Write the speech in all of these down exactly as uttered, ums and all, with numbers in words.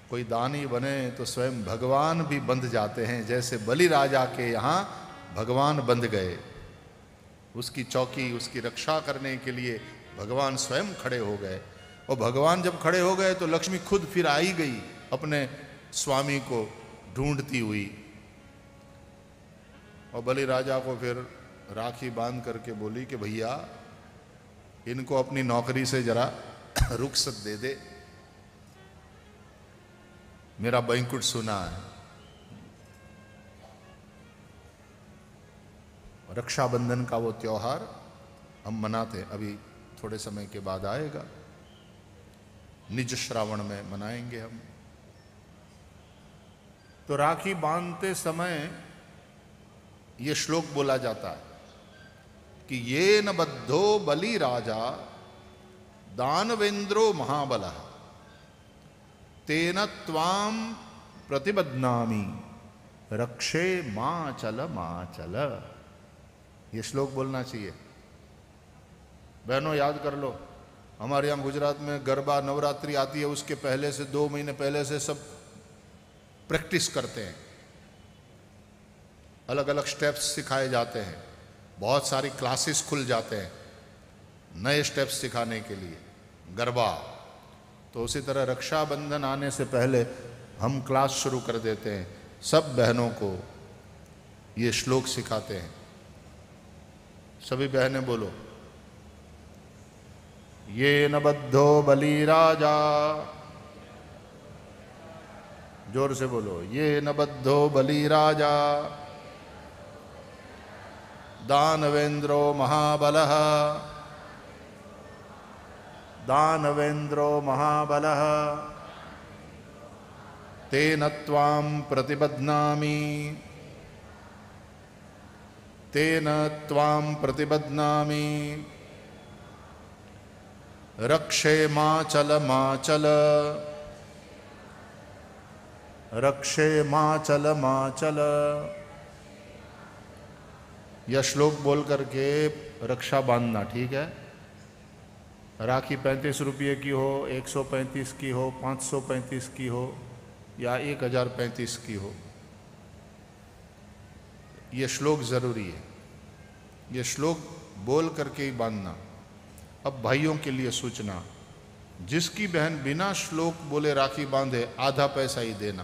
कोई दानी बने तो स्वयं भगवान भी बंध जाते हैं, जैसे बलि राजा के यहाँ भगवान बंध गए। उसकी चौकी, उसकी रक्षा करने के लिए भगवान स्वयं खड़े हो गए। और भगवान जब खड़े हो गए तो लक्ष्मी खुद फिर आई गई अपने स्वामी को ढूंढती हुई, और बलि राजा को फिर राखी बांध करके बोली कि भैया इनको अपनी नौकरी से जरा रुखसत दे दे, मेरा बैंकुट सुना है। रक्षाबंधन का वो त्योहार हम मनाते, अभी थोड़े समय के बाद आएगा, निज श्रावण में मनाएंगे हम। तो राखी बांधते समय ये श्लोक बोला जाता है कि ये न बद्धो बलि राजा दानवेंद्रो महाबलः तेन त्वाम प्रतिबध्नामि रक्षे माचल माचल। ये श्लोक बोलना चाहिए। बहनों याद कर लो, हमारे यहाँ गुजरात में गरबा नवरात्रि आती है, उसके पहले से दो महीने पहले से सब प्रैक्टिस करते हैं, अलग अलग स्टेप्स सिखाए जाते हैं, बहुत सारी क्लासेस खुल जाते हैं नए स्टेप्स सिखाने के लिए गरबा। तो उसी तरह रक्षाबंधन आने से पहले हम क्लास शुरू कर देते हैं, सब बहनों को ये श्लोक सिखाते हैं। सभी बहनें बोलो, ये न बद्धो बलि राजा, जोर से बोलो, ये न बद्धो बलि राजा दानवेंद्रो महाबलः दानवेंद्रो महाबलः तेन त्वाम प्रतिबध्नामि तेन त्वाम प्रतिबध्नामि रक्षे माचल माचल रक्षे माचल माचल। यह श्लोक बोल करके रक्षा बांधना, ठीक है। राखी पैंतीस रुपये की हो, एक सौ पैंतीस की हो, पाँच सौ पैंतीस की हो या एक हजार पैंतीस की हो, ये श्लोक ज़रूरी है। ये श्लोक बोल करके ही बांधना। अब भाइयों के लिए सूचना, जिसकी बहन बिना श्लोक बोले राखी बांधे आधा पैसा ही देना।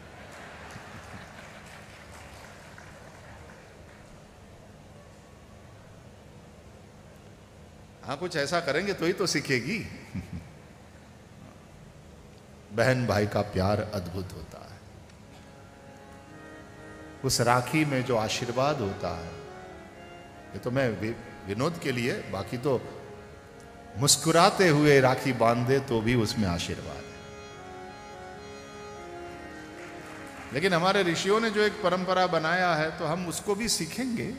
हाँ, कुछ ऐसा करेंगे तो ही तो सीखेगी। बहन भाई का प्यार अद्भुत होता है। उस राखी में जो आशीर्वाद होता है, ये तो मैं विनोद के लिए, बाकी तो मुस्कुराते हुए राखी बांध दे तो भी उसमें आशीर्वाद है। लेकिन हमारे ऋषियों ने जो एक परंपरा बनाया है तो हम उसको भी सीखेंगे।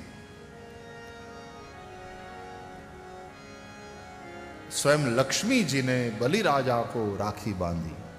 स्वयं लक्ष्मी जी ने बलि राजा को राखी बांधी।